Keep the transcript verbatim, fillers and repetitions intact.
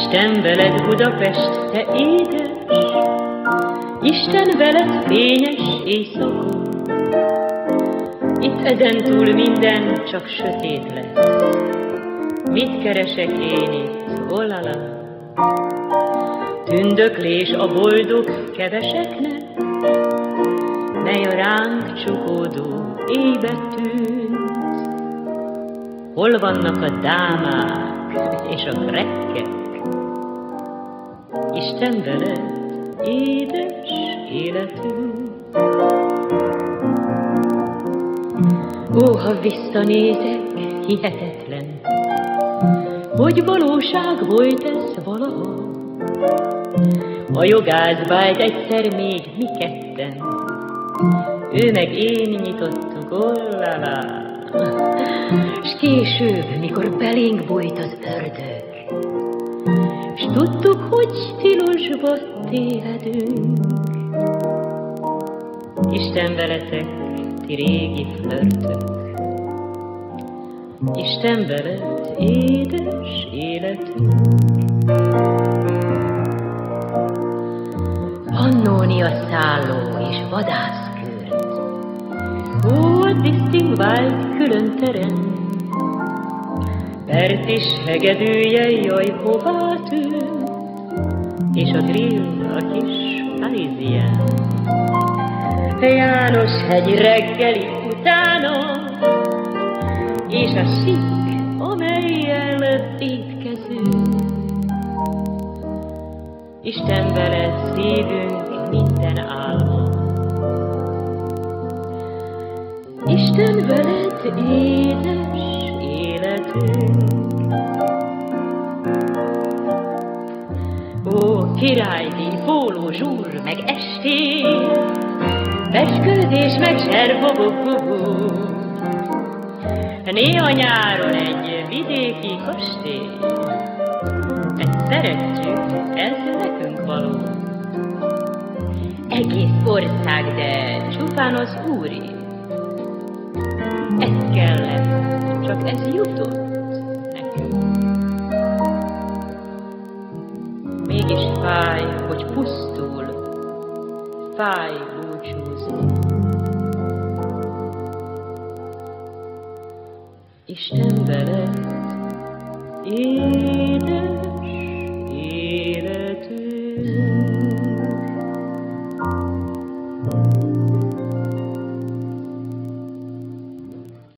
Isten veled Budapest, te édes, Isten veled fényes éjszaka. Itt ezentúl minden csak sötét lesz. Mit keresek én itt, olala? Tündöklés a boldog keveseknek, mely a ránk csukódó éjbe tűnt. Hol vannak a dámák és a krekkek? Isten veled, édes életünk. Ó, ha visszanézek, hihetetlen, hogy valóság volt ez valaha. A jogász bájt egyszer még mi ketten, ő meg én nyitottuk, ollala. S később, mikor belénk bújt az ördög, s tudtuk, hogy tilosba tévedünk. Isten veletek, ti régi flörtök, Isten veled, édes életünk. Pannónia szálló és vadászkört, ó, a disztingvált külön terem, Bert is hegedűje, jaj, hová tűnt, és a grill a kis Parisien. János hegy reggeli utána, és a sík, amellyel étkezünk. Isten veled szívünk minden álma, Isten veled édes életünk. Ó, királydíj, póló, zsúr, meg estély, becskőzés, meg zserbogó, néha nyáron egy vidéki kastély. Ezt szeretjük, ez nekünk való. Egész ország, de csupán az úri. Ez kellett, csak ez jutott nekünk. Mégis fáj, hogy pusztul, fáj búcsúzni. Isten veled, édes